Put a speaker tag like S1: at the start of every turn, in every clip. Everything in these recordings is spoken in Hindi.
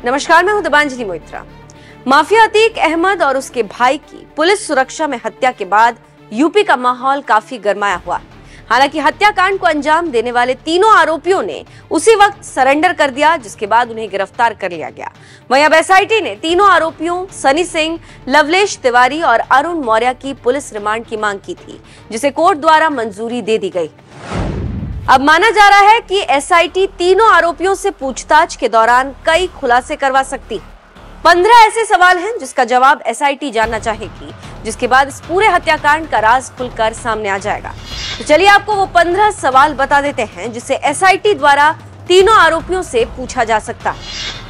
S1: नमस्कार, मैं हूं दीपांजलि मोइत्रा। माफिया अतीक अहमद और उसके भाई की पुलिस सुरक्षा में हत्या के बाद यूपी का माहौल काफी गरमाया हुआ है। हालांकि हत्याकांड को अंजाम देने वाले तीनों आरोपियों ने उसी वक्त सरेंडर कर दिया, जिसके बाद उन्हें गिरफ्तार कर लिया गया। वहीं अब एसआईटी ने तीनों आरोपियों सनी सिंह, लवलेश तिवारी और अरुण मौर्य की पुलिस रिमांड की मांग की थी, जिसे कोर्ट द्वारा मंजूरी दे दी गई। अब माना जा रहा है कि एसआईटी तीनों आरोपियों से पूछताछ के दौरान कई खुलासे करवा सकती है। 15 ऐसे सवाल हैं जिसका जवाब एसआईटी जानना चाहेगी, जिसके बाद इस पूरे हत्याकांड का राज खुलकर सामने आ जाएगा। तो चलिए आपको वो 15 सवाल बता देते हैं जिसे एसआईटी द्वारा तीनों आरोपियों से पूछा जा सकता है।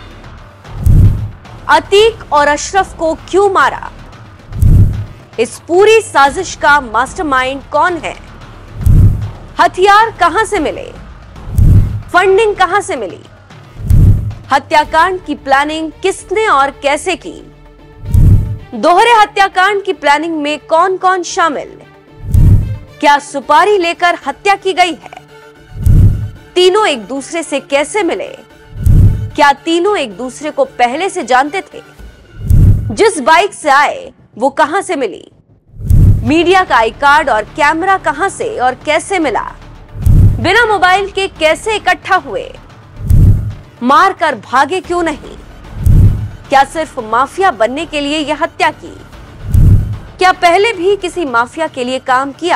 S1: अतीक और अशरफ को क्यों मारा? इस पूरी साजिश का मास्टरमाइंड कौन है? हथियार कहां से मिले? फंडिंग कहां से मिली? हत्याकांड की प्लानिंग किसने और कैसे की? दोहरे हत्याकांड की प्लानिंग में कौन कौन शामिल? क्या सुपारी लेकर हत्या की गई है? तीनों एक दूसरे से कैसे मिले? क्या तीनों एक दूसरे को पहले से जानते थे? जिस बाइक से आए वो कहां से मिली? मीडिया का आई कार्ड और कैमरा कहां से और कैसे मिला? बिना मोबाइल के कैसे इकट्ठा हुए? मार कर भागे क्यों नहीं? क्या सिर्फ माफिया बनने के लिए यह हत्या की? क्या पहले भी किसी माफिया के लिए काम किया?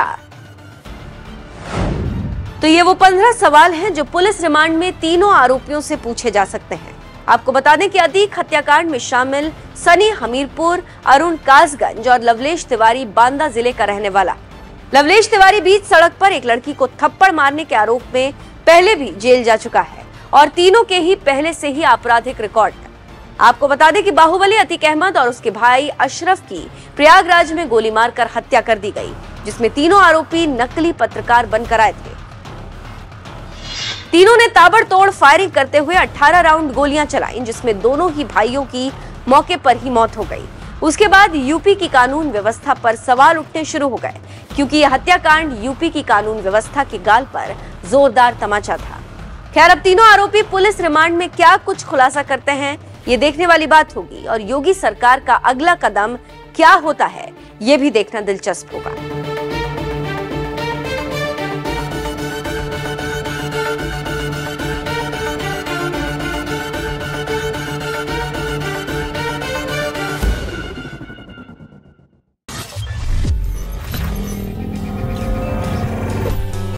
S1: तो ये वो 15 सवाल हैं जो पुलिस रिमांड में तीनों आरोपियों से पूछे जा सकते हैं। आपको बता दें कि अतीक हत्याकांड में शामिल सनी हमीरपुर, अरुण कासगंज और लवलेश तिवारी बांदा जिले का रहने वाला। लवलेश तिवारी बीच सड़क पर एक लड़की को थप्पड़ मारने के आरोप में पहले भी जेल जा चुका है और तीनों के ही पहले से ही आपराधिक रिकॉर्ड है। आपको बता दें कि बाहुबली अतीक अहमद और उसके भाई अशरफ की प्रयागराज में गोली मारकर हत्या कर दी गई, जिसमें तीनों आरोपी नकली पत्रकार बनकर आए थे। तीनों ने ताबड़तोड़ फायरिंग करते हुए 18 राउंड गोलियां चलाईं, जिसमें दोनों ही भाइयों की मौके पर ही मौत हो गई। उसके बाद यूपी की कानून व्यवस्था पर सवाल उठने शुरू हो गए, क्योंकि यह हत्याकांड यूपी की कानून व्यवस्था के गाल पर जोरदार तमाचा था। खैर, अब तीनों आरोपी पुलिस रिमांड में क्या कुछ खुलासा करते हैं, ये देखने वाली बात होगी और योगी सरकार का अगला कदम क्या होता है, ये भी देखना दिलचस्प होगा।